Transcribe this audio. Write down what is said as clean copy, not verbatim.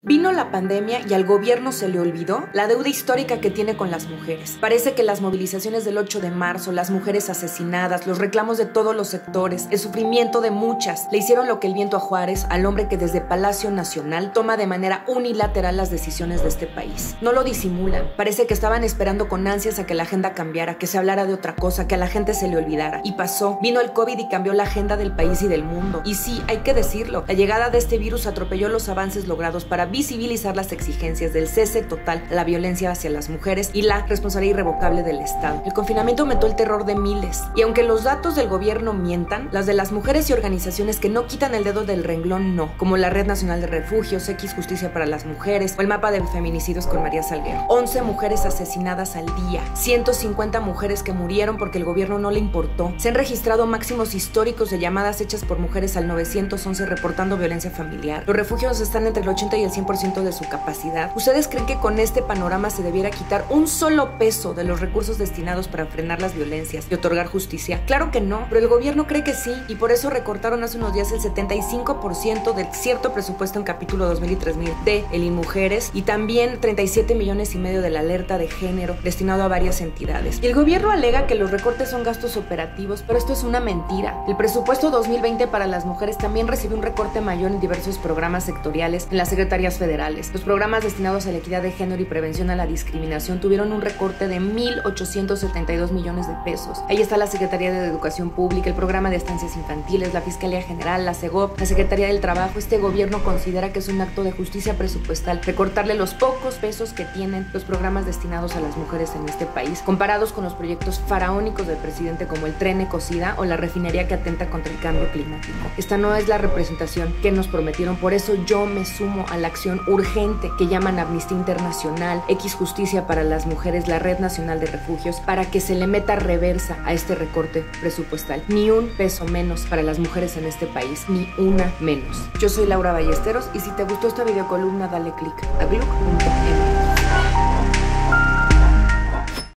Vino la pandemia y al gobierno se le olvidó la deuda histórica que tiene con las mujeres. Parece que las movilizaciones del 8 de marzo, las mujeres asesinadas, los reclamos de todos los sectores, el sufrimiento de muchas, le hicieron lo que el viento a Juárez, al hombre que desde Palacio Nacional toma de manera unilateral las decisiones de este país. No lo disimulan. Parece que estaban esperando con ansias a que la agenda cambiara, que se hablara de otra cosa, que a la gente se le olvidara. Y pasó. Vino el COVID y cambió la agenda del país y del mundo. Y sí, hay que decirlo, la llegada de este virus atropelló los avances logrados para visibilizar las exigencias del cese total a la violencia hacia las mujeres y la responsabilidad irrevocable del Estado. El confinamiento aumentó el terror de miles. Y aunque los datos del gobierno mientan, las de las mujeres y organizaciones que no quitan el dedo del renglón no, como la Red Nacional de Refugios, X Justicia para las Mujeres o el mapa de feminicidios con María Salguero. 11 mujeres asesinadas al día, 150 mujeres que murieron porque el gobierno no le importó. Se han registrado máximos históricos de llamadas hechas por mujeres al 911 reportando violencia familiar. Los refugios están entre el 80 y el 100% de su capacidad. ¿Ustedes creen que con este panorama se debiera quitar un solo peso de los recursos destinados para frenar las violencias y otorgar justicia? Claro que no, pero el gobierno cree que sí, y por eso recortaron hace unos días el 75% del cierto presupuesto en capítulo 2000 y 3000 de el INMujeres y también 37,5 millones de la alerta de género destinado a varias entidades. Y el gobierno alega que los recortes son gastos operativos, pero esto es una mentira. El presupuesto 2020 para las mujeres también recibió un recorte mayor en diversos programas sectoriales en las secretarías federales. Los programas destinados a la equidad de género y prevención a la discriminación tuvieron un recorte de 1,872 millones de pesos. Ahí está la Secretaría de Educación Pública, el programa de estancias infantiles, la Fiscalía General, la SEGOP, la Secretaría del Trabajo. Este gobierno considera que es un acto de justicia presupuestal recortarle los pocos pesos que tienen los programas destinados a las mujeres en este país, comparados con los proyectos faraónicos del presidente como el Tren Ecocida o la refinería que atenta contra el cambio climático. Esta no es la representación que nos prometieron, por eso yo me sumo a la acción urgente que llaman Amnistía Internacional, X Justicia para las Mujeres, la Red Nacional de Refugios, para que se le meta reversa a este recorte presupuestal. Ni un peso menos para las mujeres en este país, ni una menos. Yo soy Laura Ballesteros y si te gustó esta videocolumna dale click a gluck.m.